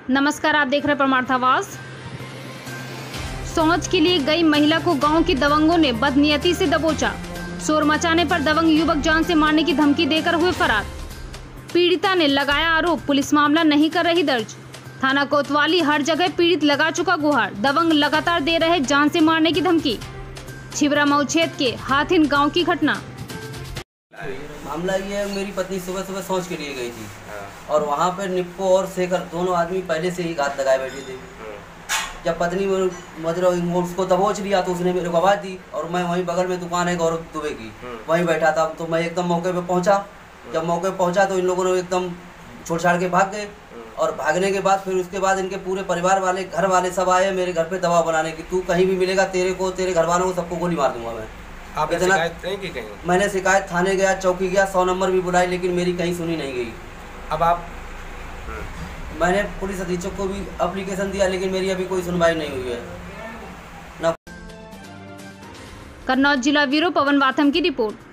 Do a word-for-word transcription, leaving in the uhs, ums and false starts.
नमस्कार, आप देख रहे हैं परमार्थावास। शौच के लिए गई महिला को गांव की दबंगों ने बदनीयती से दबोचा। शोर मचाने पर दबंग युवक जान से मारने की धमकी देकर हुए फरार। पीड़िता ने लगाया आरोप, पुलिस मामला नहीं कर रही दर्ज। थाना कोतवाली हर जगह पीड़ित लगा चुका गुहार। दबंग लगातार दे रहे जान से मारने की धमकी। छिबरा मऊ क्षेत्र के हाथिन गाँव की घटना। मामला ये है, मेरी पत्नी सुबह सुबह शौच के लिए गई थी और वहाँ पर निप्पो और शेखर दोनों आदमी पहले से ही घात लगाए बैठे थे। जब पत्नी मतलब उसको दबोच लिया तो उसने मेरे को आवाज़ दी और मैं वहीं बगल में दुकान है गौरव दुबे की, वहीं बैठा था। तो मैं एकदम मौके पे पहुंचा। जब मौके पे पहुंचा तो इन लोगों ने एकदम छोड़ छाड़ के भाग गए और भागने के बाद फिर उसके बाद इनके पूरे परिवार वाले घर वाले सब आए मेरे घर पे दबाव बनाने की, तू कहीं भी मिलेगा तेरे को तेरे घर वालों को सबको गोली मार दूंगा मैं। आप इतना शिकायत की कहीं? मैंने शिकायत थाने गया, चौकी गया, सौ नंबर भी बुलाई, लेकिन मेरी कहीं सुनी नहीं गई। अब आप मैंने पुलिस अधीक्षक को भी एप्लीकेशन दिया, लेकिन मेरी अभी कोई सुनवाई नहीं हुई है ना। कन्नौज जिला ब्यूरो पवन वाथम की रिपोर्ट।